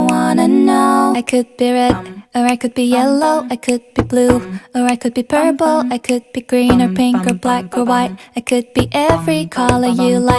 wanna know. I could be red, or I could be yellow, I could be blue, or I could be purple, I could be green or pink or black or white. I could be every color you like.